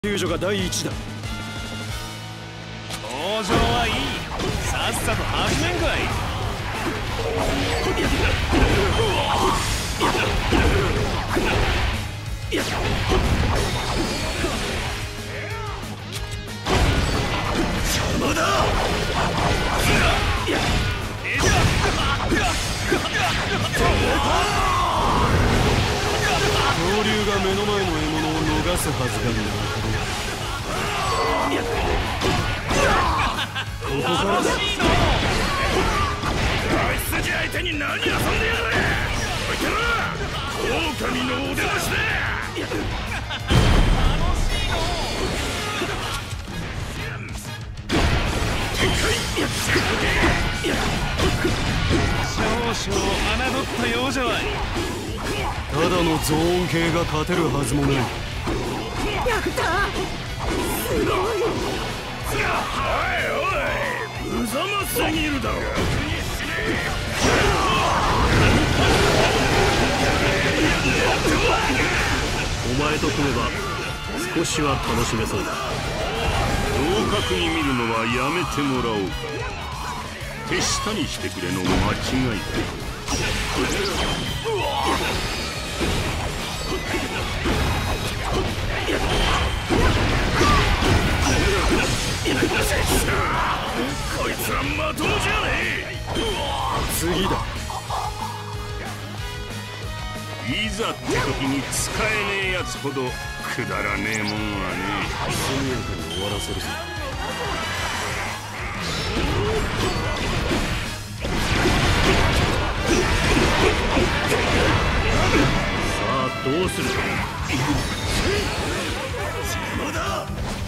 救助が第一だ。 登場はいい。さっさと始めんかい。 邪魔だ。恐竜が目の前の獲物を逃すはずがない。ここからだ。 あいつ相手に何遊んでやがれ。おいてな、狼のお出ましだ。少々侮ったようじゃない。 ただのゾーン系が勝てるはずもない。 やったすごい。 おいおい、無様すぎるだろ。 お前と組めば少しは楽しめそうだ。 同格に見るのはやめてもらおうか。手下にしてくれの間違いだ。 こいつはまともじゃねえ。 次だ。 いざって時に使えねえやつほどくだらねえもんはね。 速やかに終わらせるぞ。さあどうする。邪魔だ。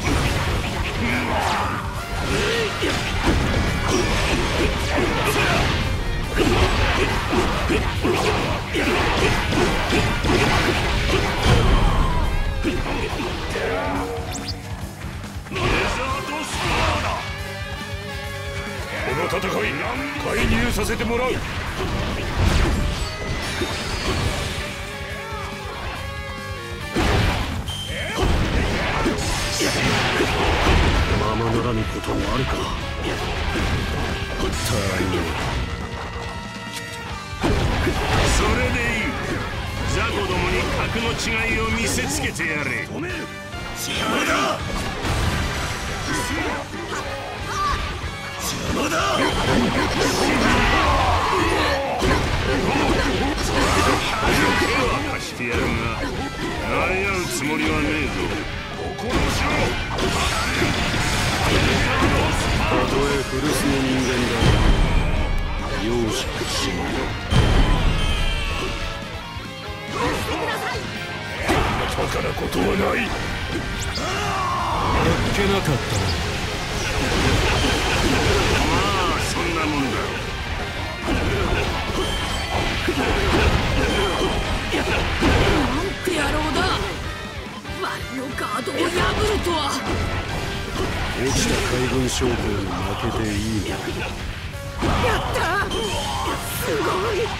この戦い介入させてもらう。 ままならぬこともあるか。 それでいい。雑魚どもに格の違いを見せつけてやれ。 止める。邪魔だ。邪魔だ。 手は貸してやるがやり合うつもりはねえぞ。 ここのしろ。 たとえ古巣の人間だ。容赦しない。 バカなことはない。 あっけなかったな。 まあそんなもんだ。 なんて野郎だ。我のガードを破るとは。 落ちた海軍将校に負けていいの。 やったすごい。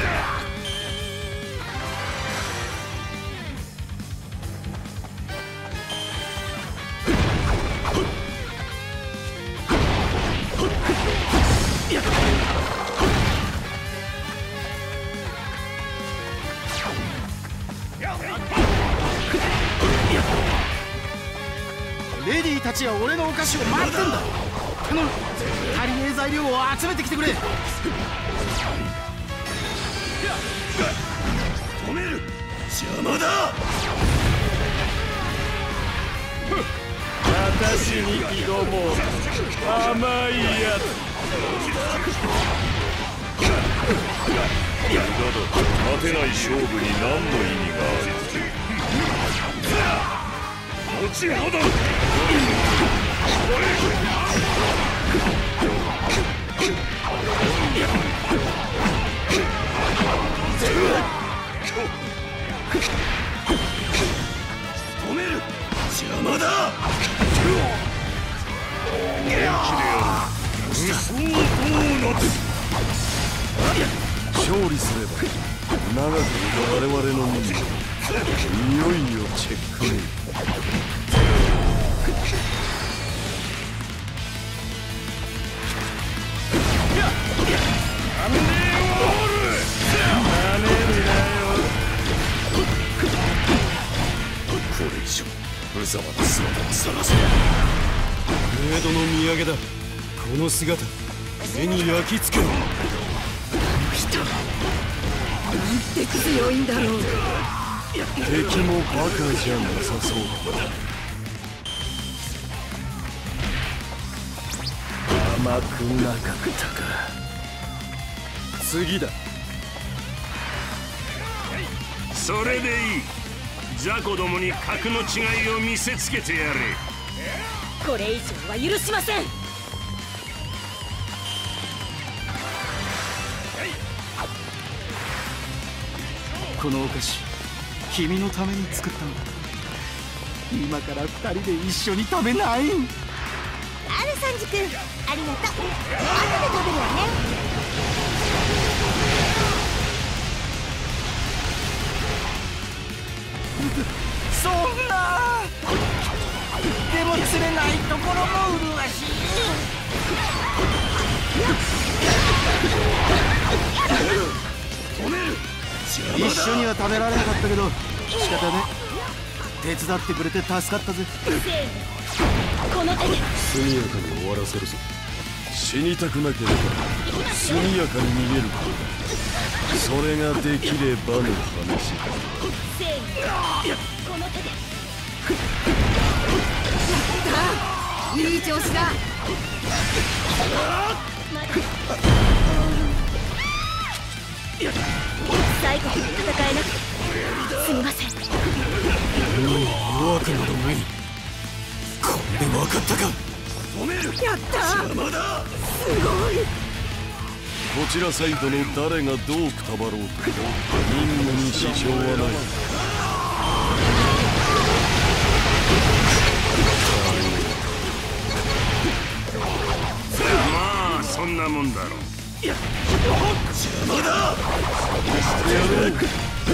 レディーたちは俺のお菓子を待ってんだ。頼む、足りねえ材料を集めてきてくれ。 止める。邪魔だ。 私に挑もう。甘いやつ。 勝てない勝負に何の意味がある。 後ほど。 止める。邪魔だ。 元気でやる。 無双ドーナツ。 勝利すれば長く我々の任務いよいよチェックメイト。 無様な姿を探せ。メイドの土産だ。この姿目に焼き付けろ。 人なんて強いんだろう。 敵もバカじゃなさそうだ。甘くなかったか。次だ。 それでいい。雑魚どもに格の違いを見せつけてやれ。 これ以上は許しません。 このお菓子君のために作ったんだ。今から2人で一緒に食べない？ アルサンジ君、ありがとう。後で食べるわね。 そんなでも釣れないところも麗しい。一緒には食べられなかったけど仕方ね。手伝ってくれて助かったぜ。 この手で速やかに終わらせるぞ。死にたくなければ速やかに逃げることだ。それができればの話だ。 この手でいい調子だ。 最後まで戦えなくてすみません。 弱くなどない。これで分かったか。 やったー。 邪魔だ。 すごい。 こちらサイドの誰がどうくたばろうと任務に支障はない。 まあそんなもんだろ。 邪魔だ。してやる。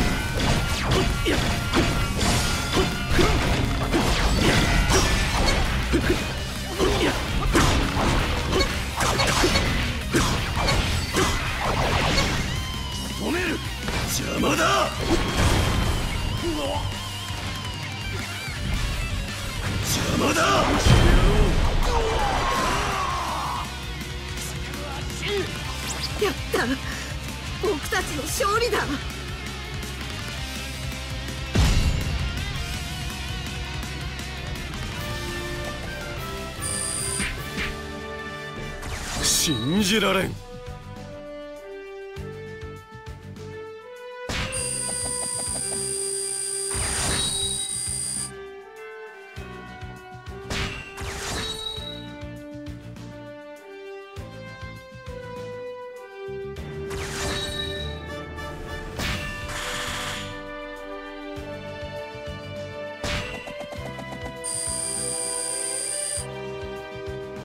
止める。邪魔だ。邪魔だ。 やった。僕たちの勝利だ。 信じられん。